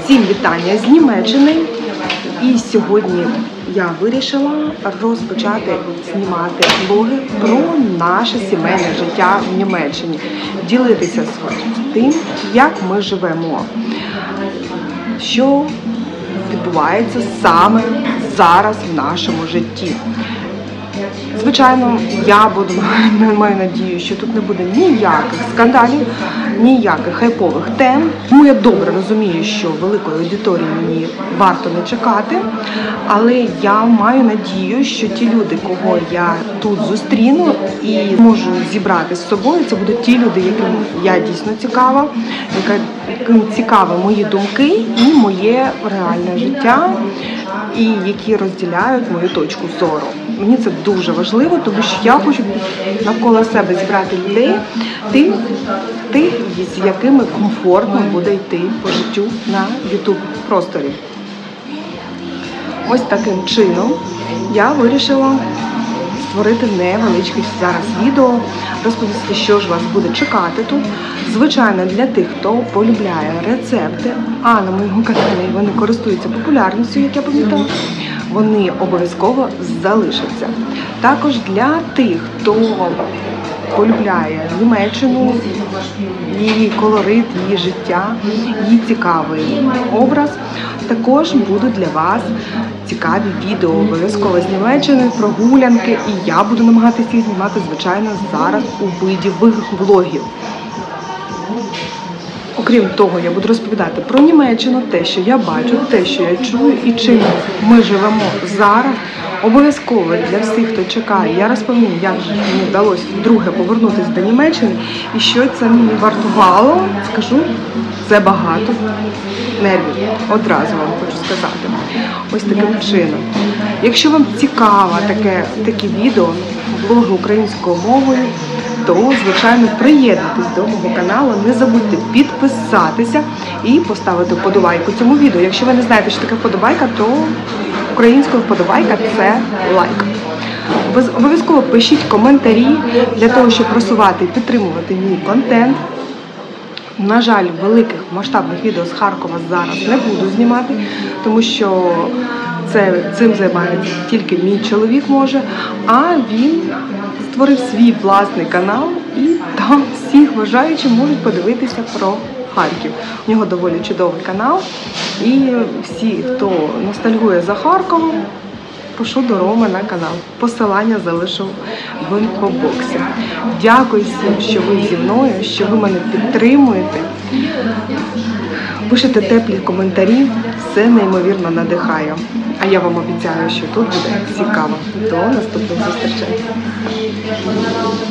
Всім вітання з Німеччини. І сьогодні я вирішила розпочати знімати влоги про наше сімейне життя в Німеччині. Ділитися з тим, як ми живемо, що відбувається саме зараз в нашому житті. Звичайно, я маю надію, що тут не буде ніяких скандалів, ніяких хайпових тем. Тому я добре розумію, що великої аудиторії мені варто не чекати, але я маю надію, що ті люди, кого я тут зустріну і можу зібрати з собою, це будуть ті люди, яким я дійсно цікава, яким цікаві мої думки і моє реальне життя, і які розділяють мою точку зору. Мені це дуже важливо, тому що я хочу навколо себе зібрати людей, тих, з якими комфортно буде йти по життю на YouTube-просторі. Ось таким чином я вирішила створити невеличке зараз відео, розповісти, що ж вас буде чекати тут. Звичайно, для тих, хто полюбляє рецепти, а на моєму каналі вони користуються популярністю, як я пам'ятаю, вони обов'язково залишаться. Також для тих, хто полюбляє Німеччину, її колорит, її життя, її цікавий образ, також будуть для вас цікаві відео, обов'язково з Німеччини, прогулянки, і я буду намагатися їх знімати, звичайно, зараз у виді влогів. Окрім того, я буду розповідати про Німеччину, те, що я бачу, те, що я чую і чим ми живемо зараз. Обов'язково для всіх, хто чекає, я розповім, як же мені вдалося вдруге повернутися до Німеччини і що це мені вартувало. Скажу, це багато нервів. Одразу вам хочу сказати. Ось таким чином. Якщо вам цікаво такі відео, влоги українською мовою, то, звичайно, приєднуйтесь до мого каналу, не забудьте підписатися і поставити вподобайку цьому відео. Якщо ви не знаєте, що таке вподобайка, то українською вподобайка – це лайк. Обов'язково пишіть коментарі для того, щоб просувати і підтримувати мій контент. На жаль, великих масштабних відео з Харкова зараз не буду знімати, тому що цим займається тільки мій чоловік може, а він створив свій власний канал і там всіх бажаючих можуть подивитися про Харків. У нього доволі чудовий канал і всі, хто ностальгує за Харковом, прошу до Роми на канал. Посилання залишу в інфобоксі. Дякую всім, що ви зі мною, що ви мене підтримуєте. Пишете теплі коментарі, все неймовірно надихає. А я вам обіцяю, що тут буде цікаво. До наступних зустрічей.